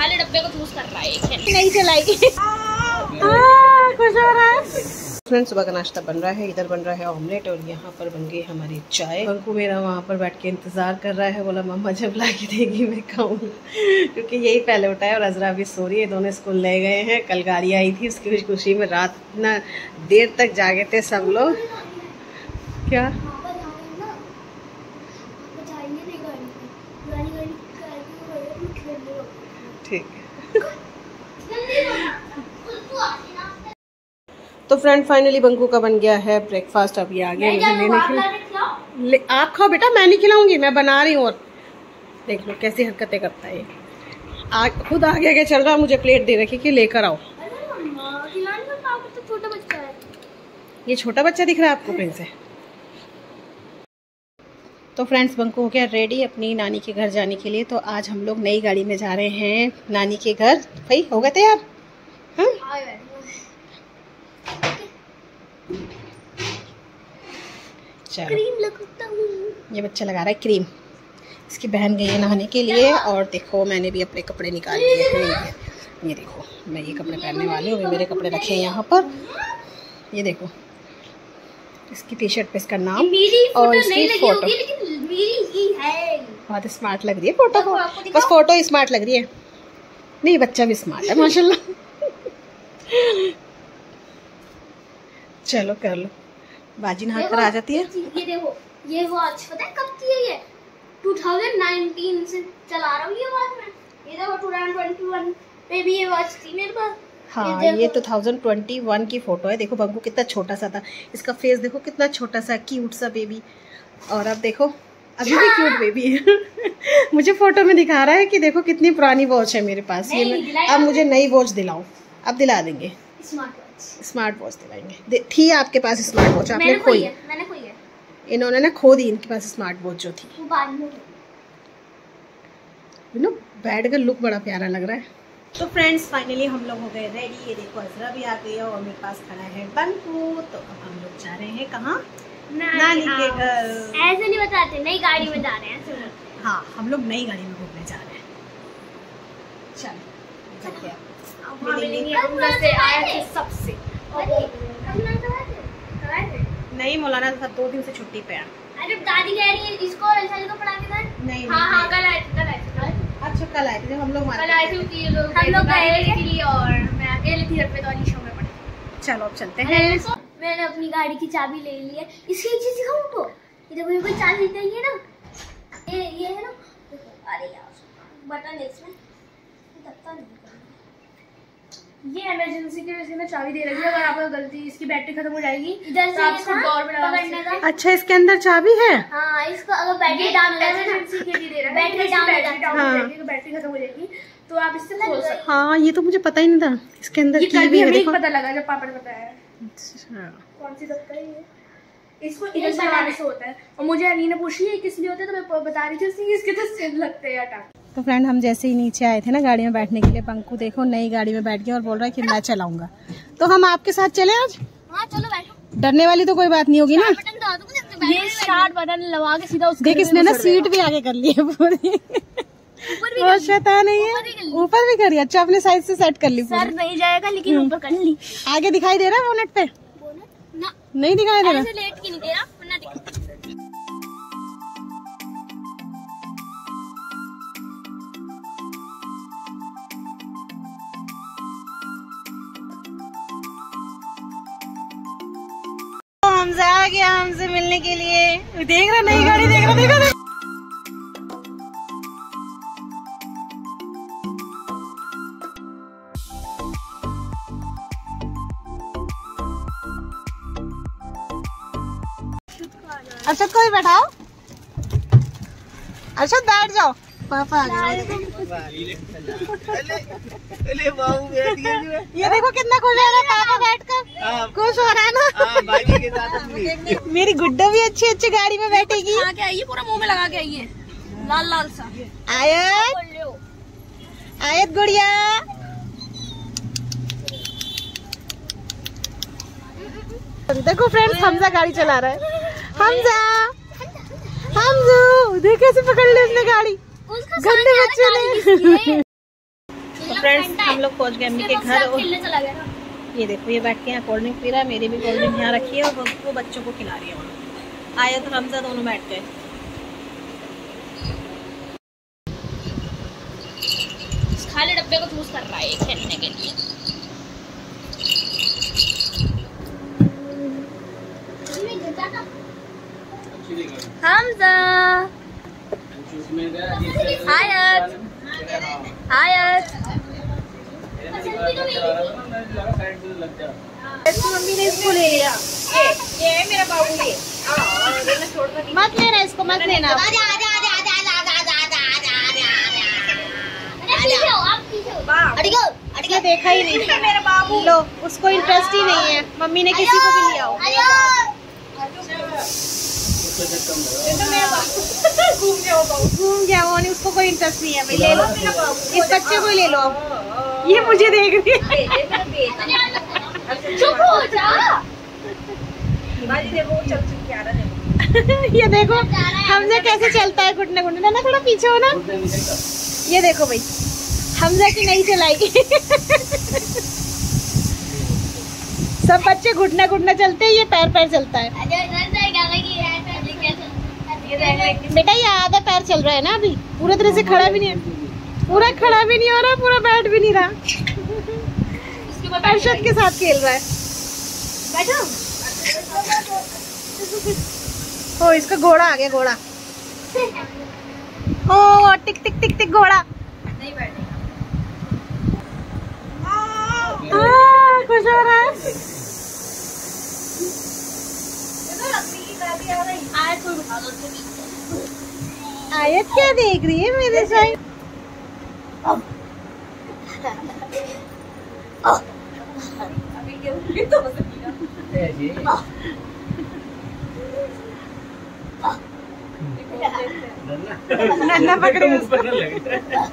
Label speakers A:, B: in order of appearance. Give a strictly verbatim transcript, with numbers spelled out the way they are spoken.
A: खाली डब्बे को चूज कर रहा है,
B: नहीं चलाई। खुश हो रहा है। फ्रेंड्स, सुबह का नाश्ता बन रहा है, इधर बन रहा है ऑमलेट और यहाँ पर बन गई हमारी चाय। बंकू मेरा वहाँ पर बैठ के इंतजार कर रहा है, बोला मम्मा जब ला के देगी मैं खाऊँ, क्योंकि यही पहले उठा है और अजरा भी सो रही है। दोनों स्कूल ले गए हैं, कल गाड़ी आई थी, उसकी खुशी में रात इतना देर तक जागे थे सब लोग। क्या ठीक तो फ्रेंड फाइनली बंकू का बन गया है ब्रेकफास्ट। अब ये आ गया मुझे लेने के लिए। आप खाओ बेटा, मैं नहीं खिलाऊंगी, मैं बना रही हूँ। और देख लो कैसी हरकतें करता है ये, आ, खुद आगे आगे चल रहा, मुझे प्लेट दे रखी कि लेकर आओ। ये छोटा बच्चा दिख रहा है आपको प्रिंस है। तो फ्रेंड्स, बंकू हो गया रेडी अपनी नानी के घर जाने के लिए। तो आज हम लोग नई गाड़ी में जा रहे हैं नानी के घर। भाई हो गए तैयार? हाँ, चलो। ये बच्चा लगा रहा है क्रीम। इसकी बहन गई है नहाने के लिए और देखो मैंने भी अपने कपड़े निकाल लिए हैं। ये देखो मैं ये कपड़े पहनने वाली हूँ, मेरे कपड़े रखे हैं यहाँ पर। ये देखो इसकी टी शर्ट पे इसका नाम और इसकी फोटो। बहुत स्मार्ट लग रही है फोटो को, बस फोटो ही स्मार्ट लग रही है। नहीं बच्चा भी स्मार्ट है माशाल्लाह। चलो कर लो, बाजी नहा कर आ जाती है।
A: ये देखो ये वॉच पता है कब की है? ये दो हज़ार उन्नीस से चला रहा हूँ ये वॉच मैं। ये देखो दो हज़ार इक्कीस में भी ये वॉच थी मेरे पास।
B: हाँ, ये दो हज़ार इक्कीस की फोटो है। देखो बंकू कितना छोटा सा था, इसका फेस देखो कितना छोटा सा क्यूट सा बेबी। और अब देखो अभी भी क्यूट बेबी है। मुझे फोटो में दिखा रहा है कि देखो कितनी पुरानी वॉच है मेरे पास। ये मैं अब मुझे नई वॉच दिलाऊं, अब दिला देंगे। स्मार्ट वॉच दिलाएंगे। थी आपके पास स्मार्ट वॉच, आपने खोई है।
A: मैंने खोई है।
B: इन्होंने ना खो दी इनके पास स्मार्ट वॉच जो थी। नो बैड का लुक बड़ा प्यारा लग रहा है। तो फ्रेंड्स फाइनली हम लोग हो गए रेडी। ये देखो अजरा भी आ गई है और मेरे पास खड़ा है बंकू। तो अब हम लोग जा रहे हैं कहाँ? नानी के घर।
A: ऐसे नहीं बताते, नई गाड़ी में जा रहे हैं।
B: हाँ, हम लोग नई गाड़ी में घूमने जा रहे हैं। चलो
A: सबसे
B: नहीं मौलाना साहब दो दिन से छुट्टी पे है।
A: अरे दादी कह रही है इसको वैशाली को पढ़ा के दे।
B: नहीं
A: हाँ हाँ कल आए थे, कल आए थे।
B: अच्छा कल आए थे जब हम लोग
A: कल आए थे कि लोग हम लोग गए थे और मैं अकेले थी घर पे, तो अलीशा में पढ़ा।
B: चलो अब चलते हैं।
A: मैंने अपनी गाड़ी की चाबी ले ली है। इसकी एक चीज दिखाऊं तो ये देखो, ये कोई चाबी चाहिए ना, ये ये है ना। अरे यार बटन है इसमें, दबता नहीं। ये इमरजेंसी के वजह से ना चाबी दे रखी है। अगर आपका गलती इसकी बैटरी खत्म हो जाएगी तो आप इसको डोर में लगा सकते।
B: अच्छा इसके अंदर चाबी है?
A: हाँ, इसको अगर बैटरी डाउन इमरजेंसी के लिए दे रहा है, बैटरी डाउन हो जाएगी तो बैटरी खत्म हो जाएगी तो आप इससे खोल सकते हैं।
B: हाँ, ये तो मुझे पता ही नहीं था इसके अंदर
A: ये
B: की भी है।
A: देखो पता लगा जब पापा ने बताया। कौन सी दफ्तर है ये? इसको इधर से लगाने से होता है। और मुझे अली ने पूछी है किस लिए होता है, तो मैं बता रही थी उसने इसके तो सेल लगते हैं अटैक।
B: तो फ्रेंड हम जैसे ही नीचे आए थे ना गाड़ी में बैठने के लिए, बंकू देखो नई गाड़ी में बैठ गया और बोल रहा है कि मैं चलाऊंगा। तो हम आपके साथ चले आज?
A: हाँ चलो बैठो।
B: डरने वाली तो कोई बात नहीं होगी ना।
A: ये स्टार्ट बटन लगा के सीधा उसके
B: देख इसने ना सीट भी आगे कर ली है पूरी। वो शैतान नहीं है, ऊपर भी करी। अच्छा अपने साइड से सेट कर ली।
A: सर नहीं जाएगा लेकिन ऊपर कर ली।
B: आगे दिखाई दे रहा है बोनेट पे?
A: ना
B: नहीं दिखाई दे रहा।
A: ऐसे लेट की नहीं दे रहा वरना दिखा।
B: हमसे आ गया हमसे मिलने के लिए। देख रहा नई गाड़ी, देख रहा देख रहा। अच्छा कोई बैठाओ, अच्छा बैठ जाओ, पापा आ गए। ये देखो कितना खुश है पापा बैठकर, खुश हो रहा है ना। मेरी गुड्डा भी अच्छी अच्छी गाड़ी में बैठेगी।
A: आके आइए, पूरा मुंह में लगा के आइए, लाल लाल सा।
B: आयत आयत गुड़िया, देखो फ्रेंड्स हमजा गाड़ी चला रहा है। हमजा हमजू देख कैसे पकड़ ली उसने गाड़ी, गंदे बच्चे ने। फ्रेंड्स हम लोग पहुंच गए अम्मी के घर और
A: खेलने चला गया ना।
B: ये देखो ये बैठ के यहाँ कोल्ड ड्रिंक पी रहा है, मेरी भी कोल्ड ड्रिंक यहाँ रखी है और वो, वो बच्चों को खिला रही है वहाँ। आया तो हमजा दोनों बैठ गए।
A: खाली डब्बे को चूज कर रहा है खेलने के लिए। हमजा आयत आयत
B: मम्मी ने इसको ले लिया। ये ये है मेरा बाबू। ये मत लेना इसको, मत लेना। इसने देखा ही नहीं मेरा बाबू। लो उसको इंटरेस्ट ही नहीं है, मम्मी ने किसी को भी लिया हो। घूम गया वो, नहीं उसको कोई इंटरेस्ट नहीं है। भाई ले लो इस बच्चे को ही ले लो। अब ये मुझे देख रही है।
A: चुप हो जा।
B: ये देखो हमजा कैसे चलता है घुटने घुटने ना, थोड़ा पीछे हो ना। ये देखो भाई हमजा की नहीं चलाएगी। सब बच्चे घुटने घुटने चलते हैं, ये पैर पैर चलता है। बेटा ये आधा पैर चल रहा है ना, अभी पूरे तरह से खड़ा भी नहीं है, पूरा खड़ा भी नहीं हो रहा, पूरा बैठ भी नहीं रहा। अर्शद के साथ खेल रहा है। बैठो। ओ इसका घोड़ा आ गया, घोड़ा। ओ टिक टिक टिक टिक घोड़ा। नहीं बैठेगा। खुश हो रहा है। आयत क्या देख रही है मेरे साइड? नन्ना पकड़े उसको।